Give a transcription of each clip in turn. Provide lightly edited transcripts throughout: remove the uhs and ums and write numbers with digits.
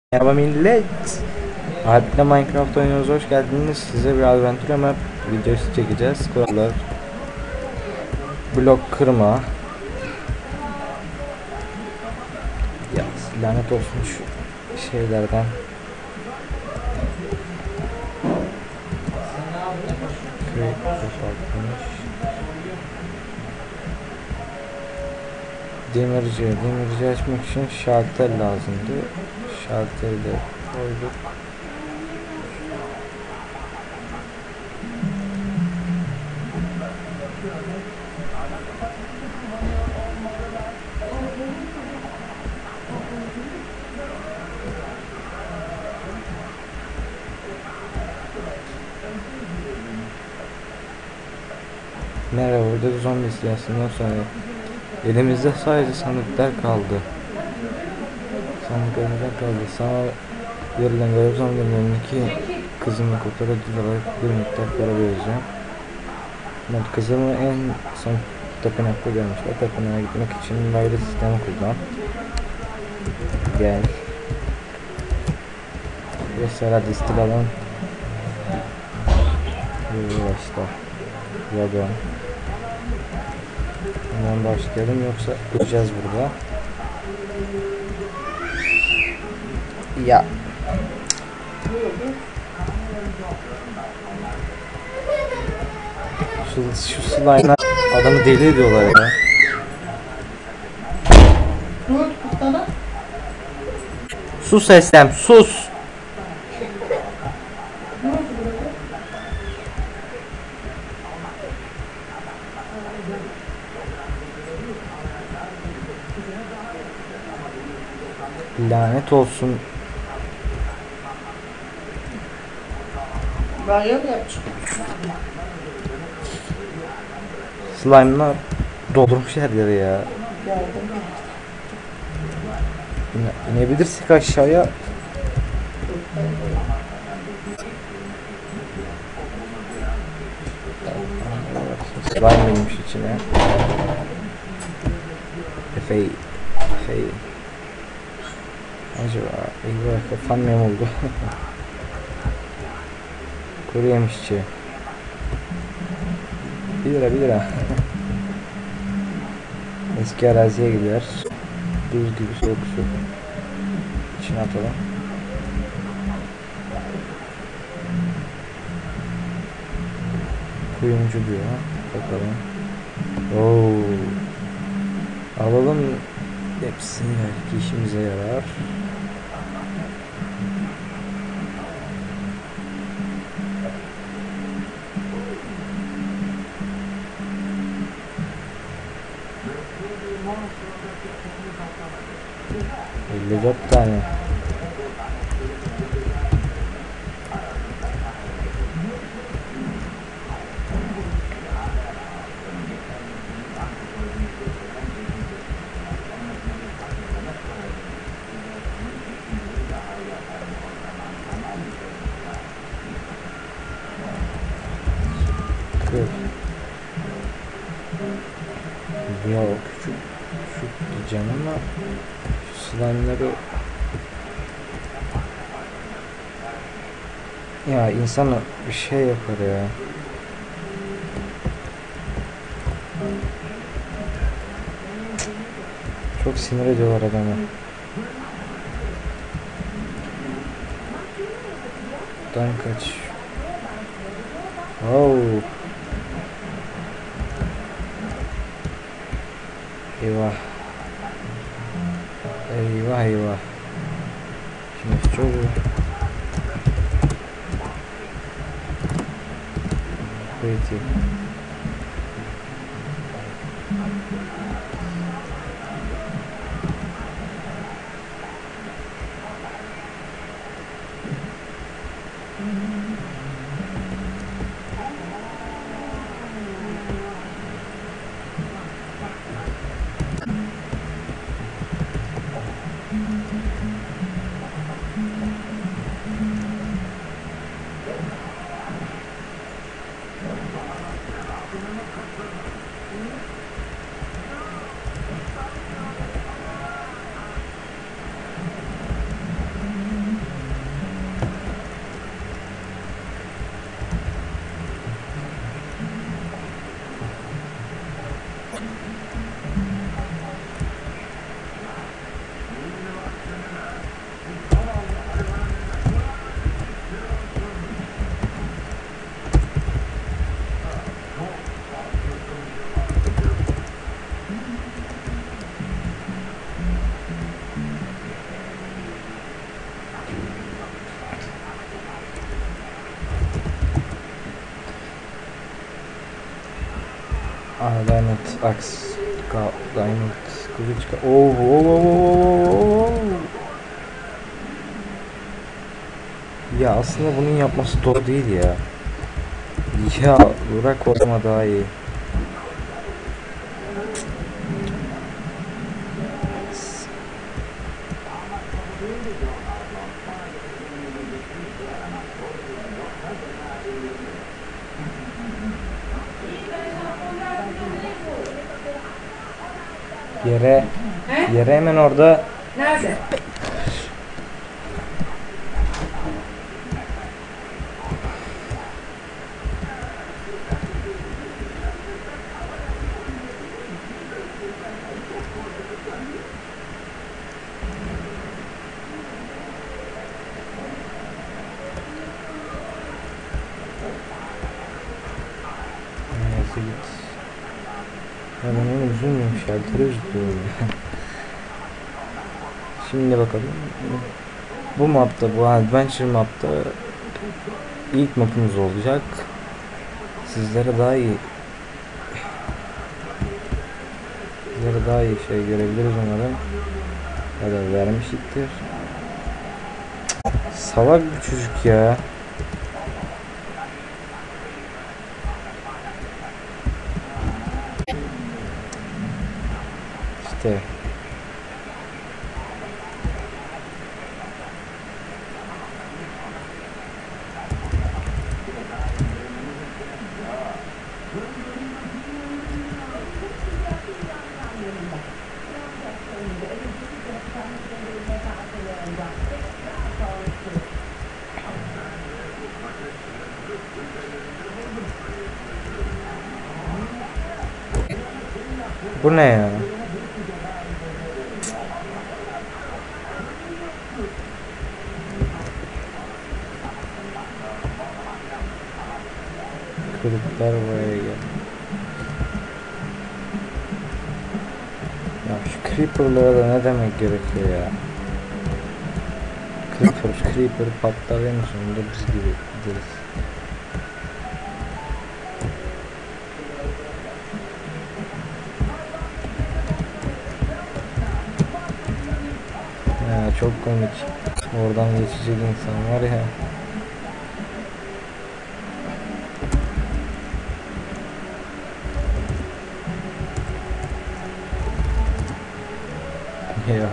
Merhaba millet. Alp'le Minecraft oynuyoruz. Hoş geldiniz. Size bir adventure map videosu çekeceğiz. Kurallar. Blok kırma. Ya lanet olsun şu şeylerden. Demirci açmak için şalter lazımdı. Şalteri de koyduk. Merhaba, burada zombi istilasından sonra elimizde sadece sandıklar kaldı. Sandıklarımızdan kaldı. Sana verilen görev zombilerindeki kızımı kurtararak bir miktar para vereceğim. Evet, kızımı en son tapınakta görmüş. O tapınağa gitmek için raylı sistemi kullan. Gel. Mesela distil alan başla. Wagon. Hemen başlayalım yoksa duracağız burada. Ya. Şu slime'lar adamı deli ediyorlar ya. Sus Eslem, sus. Lanet olsun. Banyo mu yapacağım? Slime'lar doldurmuş her yere ya. Geldim. İnebilirsek aşağıya. Slime binmiş içine. Efey. Acaba eyvah kafam yem oldu. Kuru yemişçi. 1 lira. Eski araziye gider. Buz gibi soğuk su. İçine atalım. Kuyumcu diyor. Bakalım. Oo. Alalım. Hepsini belki işimize yarar. ...54 tane. Ya küçük diyeceğim ama şu slime'ları ya insana bir şey yapar ya. Çok sinir ediyorlar adamı. Buradan kaç. Oh. Eyvah. Şimdi çocuğu. Peki. Diamond Axe. Diamond kılıç. Oo. Ya aslında bunun yapması doğru değil ya. Ya bırak olma daha iyi. Yere hemen orada. Nerede? Neyse git. Ya ben onu üzülmüyorum. Şalteri üzülüyorum. Şimdi bakalım. Bu mapta, bu adventure mapta ilk mapımız olacak. Sizlere daha iyi şey görebiliriz umarım. Ya da vermişliktir. Salak bir çocuk ya. İşte. Bu ne ya? Kırıklar buraya gel. Ya şu creeper'lara da ne demek gerekiyor ya? Creeper patlar en sonunda biz gibi gideriz. Ya çok komik. Oradan geçecek insan var ya. Ya.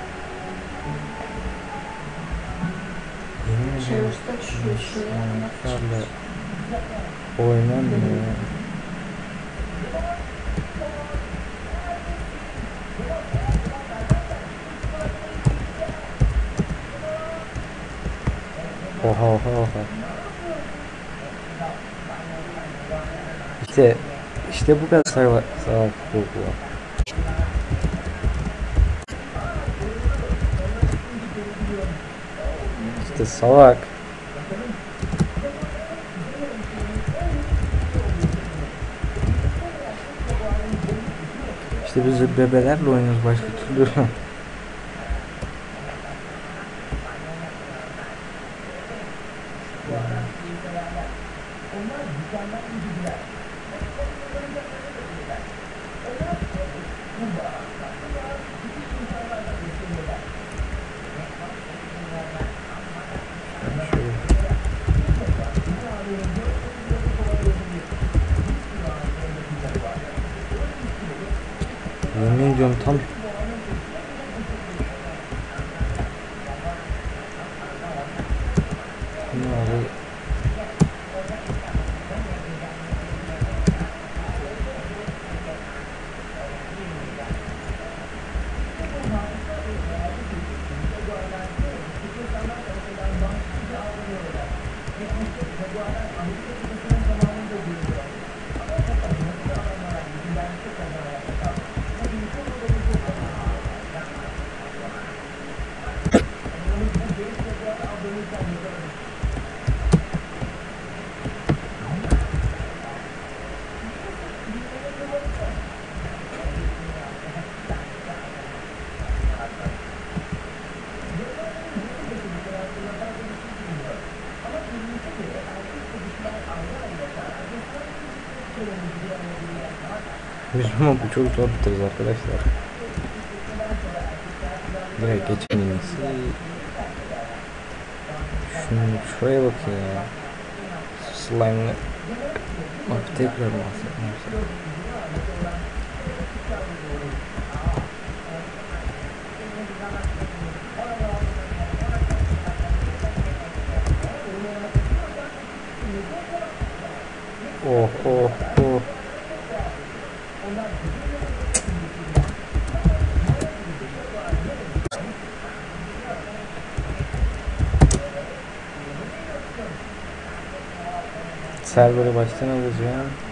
Yemin ederim. Şöyle oynanmıyor. Oha. İşte bu kadar salak bu. İşte salak. İşte biz bebelerle oynuyoruz başka türlü. Yemin ediyorum tam abi. Biz ama bu çok zor biteriz arkadaşlar. Direkt geçen iyisi. Şuraya bak ya. Slime'lı. Bak tekrar bahsetmem. Oh oh oh. Server'ı baştan alacağım.